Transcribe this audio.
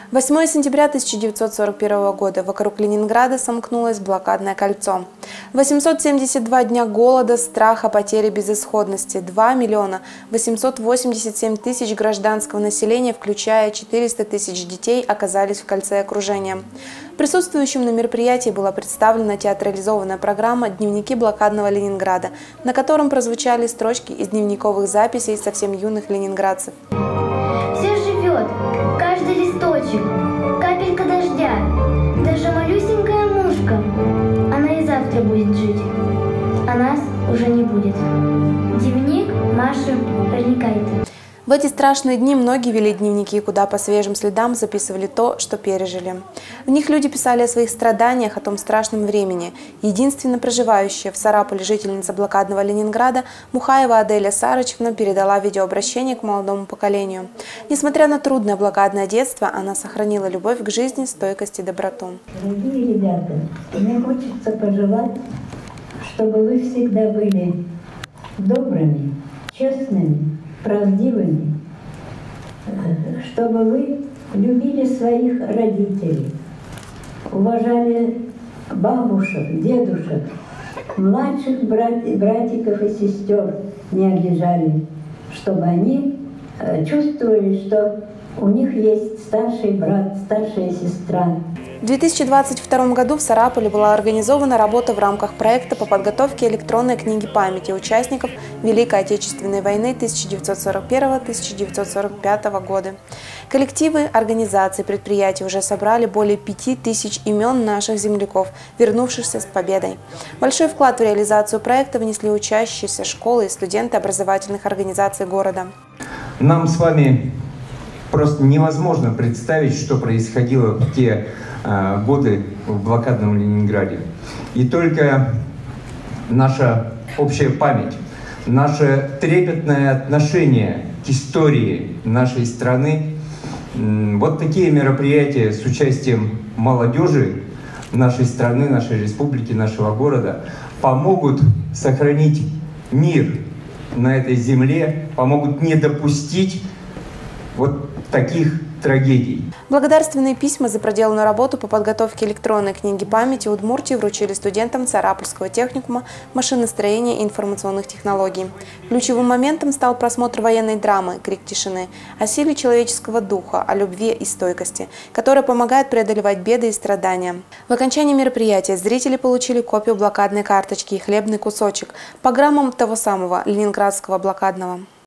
8 сентября 1941 года вокруг Ленинграда сомкнулось блокадное кольцо. 872 дня голода, страха, потери, безысходности, 2 миллиона 887 тысяч гражданского населения, включая 400 тысяч детей, оказались в кольце окружения. Присутствующим на мероприятии была представлена театрализованная программа «Дневники блокадного Ленинграда», на котором прозвучали строчки из дневниковых записей совсем юных ленинградцев. Все живет, каждый листочек, капелька дождя, даже малюсенькая мушка. Она и завтра будет жить, а нас уже не будет. Дневник Маши Роликайте. В эти страшные дни многие вели дневники, куда по свежим следам записывали то, что пережили. В них люди писали о своих страданиях, о том страшном времени. Единственно проживающая в Сарапуле жительница блокадного Ленинграда Мухаева Аделя Сарычевна передала видеообращение к молодому поколению. Несмотря на трудное блокадное детство, она сохранила любовь к жизни, стойкость и доброту. Дорогие ребята, мне хочется пожелать, чтобы вы всегда были добрыми, честными, правдивыми, чтобы вы любили своих родителей, уважали бабушек, дедушек, младших братиков и сестер не обижали, чтобы они чувствовали, что у них есть старший брат, старшая сестра. В 2022 году в Сарапуле была организована работа в рамках проекта по подготовке электронной книги памяти участников Великой Отечественной войны 1941-1945 года. Коллективы, организации, предприятия уже собрали более 5000 имен наших земляков, вернувшихся с победой. Большой вклад в реализацию проекта внесли учащиеся школы и студенты образовательных организаций города. Нам с вами просто невозможно представить, что происходило в те годы в блокадном Ленинграде. И только наша общая память, наше трепетное отношение к истории нашей страны, вот такие мероприятия с участием молодежи нашей страны, нашей республики, нашего города помогут сохранить мир на этой земле, помогут не допустить вот таких трагедий. Благодарственные письма за проделанную работу по подготовке электронной книги памяти Удмуртии вручили студентам Сарапульского техникума машиностроения и информационных технологий. Ключевым моментом стал просмотр военной драмы «Крик тишины» о силе человеческого духа, о любви и стойкости, которая помогает преодолевать беды и страдания. В окончании мероприятия зрители получили копию блокадной карточки и хлебный кусочек по граммам того самого ленинградского блокадного.